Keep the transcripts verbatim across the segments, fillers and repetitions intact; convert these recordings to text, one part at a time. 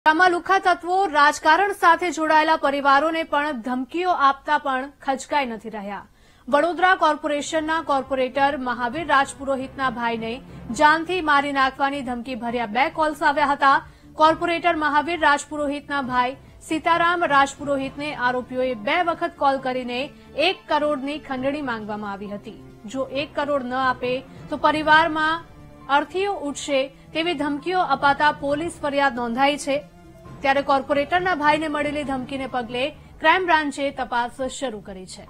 આમાં લુખ્ખા તત્વો રાજકારણ સાથે જોડાયેલા પરિવારોને પણ ધમકીઓ આપતા પણ ખચકાઈ નથી રહ્યા. વડોદરા કોર્પોરેશનના કોર્પોરેટર મહાવીર રાજપુરોહિતના ભાઈને જાનથી મારી નાખવાની ધમકી ભર્યા બે કોલ્સ આવ્યા હતા. કોર્પોરેટર મહાવીર રાજપુરોહિતના ભાઈ સીતારામ રાજપુરોહિતને આરોપીઓએ બે વખત કોલ કરીને એક કરોડની ખંડણી માંગવામાં આવી હતી. જો એક કરોડ ન આપે તો પરિવારમાં અર્થીઓ ઉઠશે તેવી ધમકીઓ અપાતા પોલીસ ફરિયાદ નોંધાઈ છે. ત્યારે કોર્પોરેટરના ભાઈને મળેલી ધમકીને પગલે ક્રાઇમ બ્રાન્ચે તપાસ શરૂ કરી છે.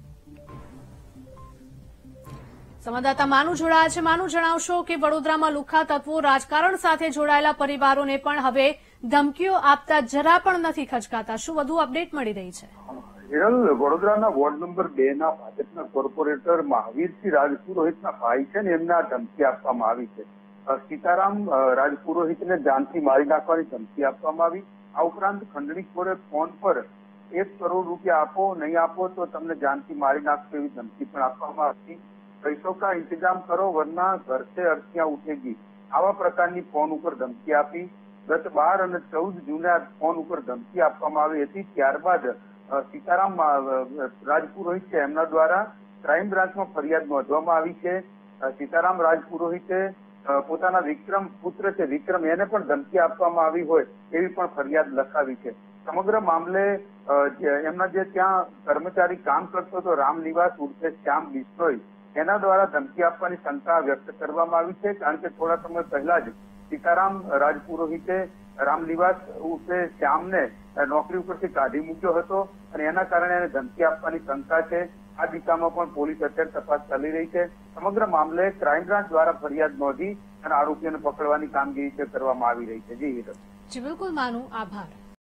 સંવાદદાતા માનુ જોડાયા છે. માનુ, જણાવશો કે વડોદરામાં લુખ્ખા તત્વો રાજકારણ સાથે જોડાયેલા પરિવારોને પણ હવે ધમકીઓ આપતા જરા પણ નથી ખચકાતા. શું વધુ અપડેટ મળી રહી છે? હિરલ, વડોદરાના વોર્ડ નંબર બે ના ભાજપના કોર્પોરેટર મહાવીરસિંહ રાજપુરોહિતના ભાઈ છે ને એમને આ ધમકી આપવામાં આવી છે. સીતારામ રાજપુરોહિતને જાનથી મારી નાખવાની ધમકી આપવામાં આવી. આ ઉપરાંત ખંડણીખોરે ફોન પર એક કરોડ રૂપિયા આપો, નહીં આપો તો તમને જાનથી મારી નાખશો એવી ધમકી પણ આપવામાં આવી. પૈસો કા ઇંતજામ કરો વરના ઘર સે અર્થિયા ઉઠેગી, આવા પ્રકારની ફોન ઉપર ધમકી આપી. ગત બાર અને ચૌદ જૂને આ ફોન ઉપર ધમકી આપવામાં આવી હતી. ત્યારબાદ સીતારામ રાજપુરોહિત છે એમના દ્વારા ક્રાઇમ બ્રાન્ચમાં ફરિયાદ નોંધવામાં આવી છે. સીતારામ રાજપુરોહિતે પોતાના વિક્રમ પુત્ર છે વિક્રમ એને પણ ધમકી આપવામાં આવી હોય એવી પણ ફરિયાદ લખાવી છે. સમગ્ર મામલે એમના જે ત્યાં કર્મચારી કામ કરતો હતો રામનિવાસ ઉર્ફે શ્યામ બિશ્નોઈ, એના દ્વારા ધમકી આપવાની શંકા વ્યક્ત કરવામાં આવી છે. કારણ કે થોડા સમય પહેલા જ સીતારામ રાજપુરોહિતે રામનિવાસ ઉર્ફે શ્યામને નોકરી ઉપરથી કાઢી મૂક્યો હતો અને એના કારણે એને ધમકી આપવાની શંકા છે. આ દિશામાં પણ પોલીસ અત્યારે તપાસ ચાલી રહી છે. સમગ્ર મામલે ક્રાઇમ બ્રાન્ચ દ્વારા ફરિયાદ નોંધી અને આરોપીઓને પકડવાની કામગીરી કરવામાં આવી રહી છે. જી હિરલ. જી બિલકુલ માનું, આભાર.